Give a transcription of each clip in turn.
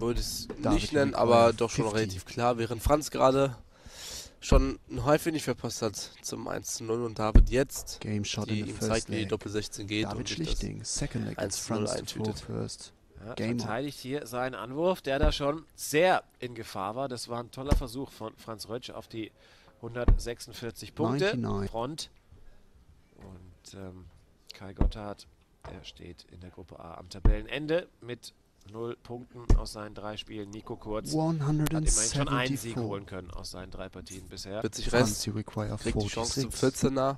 würde ich es nicht nennen, aber doch schon relativ klar. Während Franz gerade schon ein Häufig verpasst hat zum 1:0 und David jetzt Game shot die in the ihm first zeigt, wie die leg. Doppel-16 geht David und sich Schlichting, das second leg gets 1:0 Franz to throw eintütet. first. Ja, Game on. verteidigt hier seinen Anwurf, der da schon sehr in Gefahr war. Das war ein toller Versuch von Franz Rötsch auf die 146 Punkte. 99. Front. Und Kai Gotthard, der steht in der Gruppe A am Tabellenende mit 0 Punkten aus seinen 3 Spielen. Nico Kurz hat immerhin schon einen Sieg 174. holen können aus seinen 3 Partien bisher. 40 Rest, Franz, you require kriegt die Chance zum 46. 14er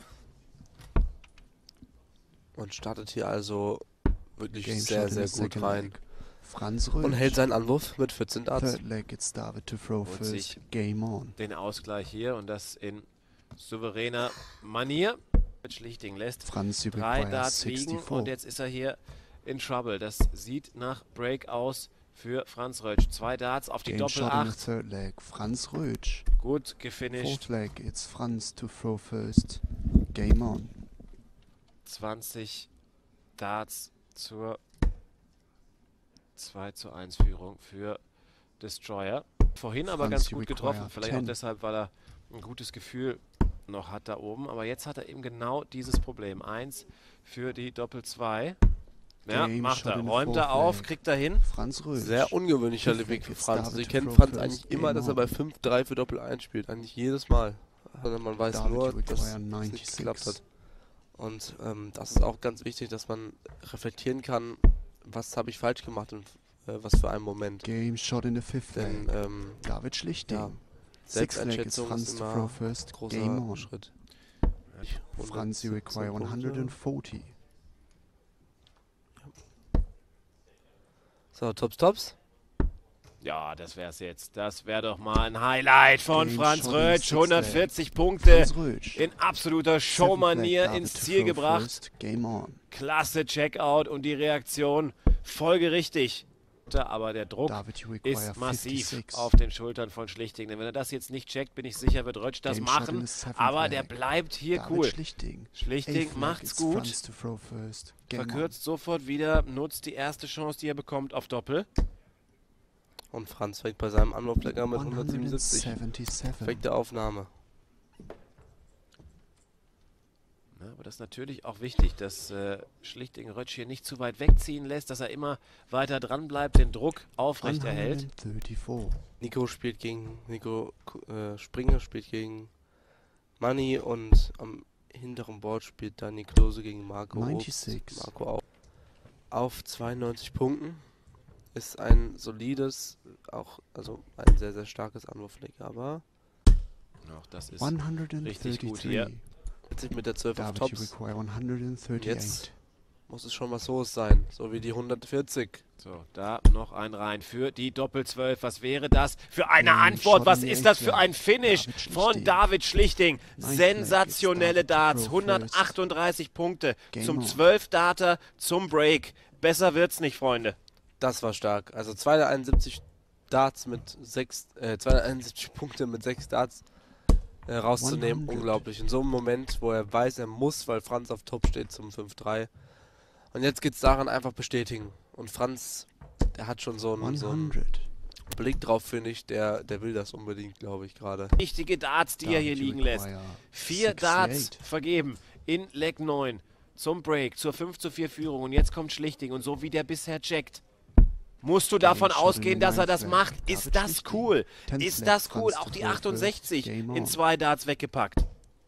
und startet hier also wirklich Game sehr, shot in sehr the gut second rein. leg. Franz Und hält Rötsch. seinen Anwurf mit 14 Darts. Third leg gets David to throw Holt first. sich Game on. Den Ausgleich hier und das in souveräner Manier. Mit Schlichting lässt Franz, you 3 require Darts liegen 64. und jetzt ist er hier in Trouble. Das sieht nach Break aus für Franz Rötsch. 2 Darts auf die Game Doppel shot in the 8. third leg. Franz Rötsch. Gut gefinisht. Fourth leg, it's Franz to throw first. Game on. 20 Darts zur 2:1 Führung für Destroyer. Vorhin aber Franz, ganz you gut require getroffen. Vielleicht auch 10. deshalb, weil er ein gutes Gefühl noch hat da oben. Aber jetzt hat er eben genau dieses Problem. 1 für die Doppel 2. Ja, Game macht shot er. in the Räumt er fourth auf, leg. kriegt er hin. Franz Rötsch. Sehr ungewöhnlicher Fifth Weg leg für gets Franz. David Ich to kenne throw Franz first. eigentlich immer, Game dass er on. bei 5-3 für Doppel 1 spielt. Eigentlich jedes Mal. Sondern man weiß David, nur, you dass require es nicht 96. geklappt hat. Und das ist auch ganz wichtig, dass man reflektieren kann, was habe ich falsch gemacht und was für einen Moment. Game shot in the fifth Denn leg. David Schlichting. ja, Sixth leg it's Selbsteinschätzung ist Franz to immer throw ein first. großer Game on. Schritt. Franz, you require 140. So, Tops. Ja, das wär's jetzt. Das wäre doch mal ein Highlight von Game Franz shot in the Rötsch. sixth 140 Punkte Franz Rötsch. in absoluter Seventh leg, Showmanier David ins to Ziel throw gebracht. first. Game on. Klasse Checkout und die Reaktion folgerichtig. Aber der Druck David, you require ist massiv 56. auf den Schultern von Schlichting. Denn wenn er das jetzt nicht checkt, bin ich sicher, wird Rötsch das Game shot in machen. the seventh Aber der leg. bleibt hier David cool. Schlichting. Schlichting Eighth leg, macht's it's gut. Franz to throw first. Game on. Verkürzt sofort wieder, nutzt die erste Chance, die er bekommt, auf Doppel. Und Franz fängt bei seinem Anlauflecker mit 177. 177. Perfekte Aufnahme. Ja, aber das ist natürlich auch wichtig, dass Schlichting Rötsch hier nicht zu weit wegziehen lässt, dass er immer weiter dran bleibt, den Druck aufrechterhält. 134. Nico Springer spielt gegen Manni und am hinteren Board spielt Danny Klose gegen Marco Obst. 96. Marco auch auf 92 Punkten. Ist ein solides, also ein sehr, sehr starkes Anwurfleck, aber Auch das ist richtig gut 133. hier. jetzt mit der 12 auf David, you Tops. require 138. Jetzt muss es schon was Hohes sein, so wie die 140. So, da noch ein rein für die Doppel 12. Was wäre das für eine Game Antwort? shot Was in the ist das eighth für leg. ein Finish David von Schlichting. David Schlichting? Ninth leg Sensationelle is David to Darts, throw first. 138 Punkte Game zum on. 12-Darter zum Break. Besser wird's nicht, Freunde. Das war stark. Also 271 Darts mit 271 Punkte mit 6 Darts rauszunehmen. 100. Unglaublich. In so einem Moment, wo er weiß, er muss, weil Franz auf Top steht zum 5-3. Und jetzt geht es daran, einfach bestätigen. Und Franz, der hat schon so einen 100. Blick drauf, finde ich. Der will das unbedingt, glaube ich, gerade. Wichtige Darts, die er hier David, you liegen lässt. require 4 Darts 68. vergeben in Leg 9 zum Break, zur 5:4 Führung. Und jetzt kommt Schlichting. Und so wie der bisher checkt, musst du davon Game shot in ausgehen, the dass er ninth das leg. macht. David Ist das Schlichting. cool? Tenth Ist leg, das cool? Franz Auch to die throw first. 68 Game in on. 2 Darts weggepackt.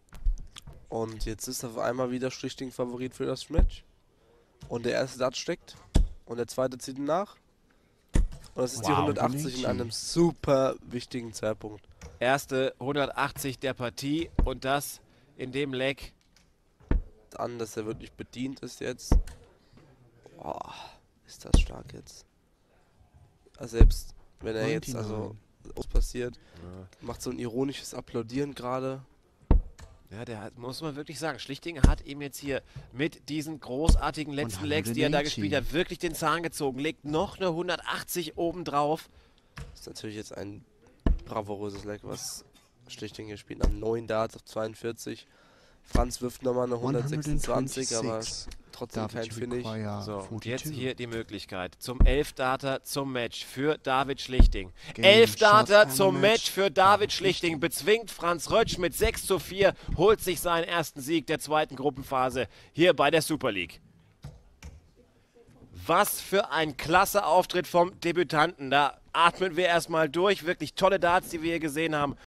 Und jetzt ist auf einmal wieder Schlichting Favorit für das Match. Und der erste Dart steckt. Und der zweite zieht ihn nach. Und das ist die Wow. 180 in einem super wichtigen Zeitpunkt. Erste 180 der Partie und das in dem Leg. An, dass er wirklich bedient ist jetzt. Boah, ist das stark jetzt. Also selbst wenn er jetzt 99. was passiert, macht so ein ironisches Applaudieren gerade. Ja, muss man wirklich sagen, Schlichting hat ihm jetzt hier mit diesen großartigen letzten Legs, die er da 180. gespielt hat, wirklich den Zahn gezogen. Legt noch eine 180 obendrauf. Ist natürlich jetzt ein bravouröses Leg, was Schlichting hier spielt. Am 9 Darts auf 42. Franz wirft nochmal eine 126, aber 126. trotzdem kein David Finish. require So, und jetzt 42. hier die Möglichkeit zum 11 Darter zum Match für David Schlichting. Game 11 shot Darter and zum a Match match. für David Schlichting. Bezwingt Franz Rötsch mit 6:4, holt sich seinen ersten Sieg der zweiten Gruppenphase hier bei der Super League. Was für ein klasse Auftritt vom Debütanten. Da atmen wir erstmal durch. Wirklich tolle Darts, die wir hier gesehen haben.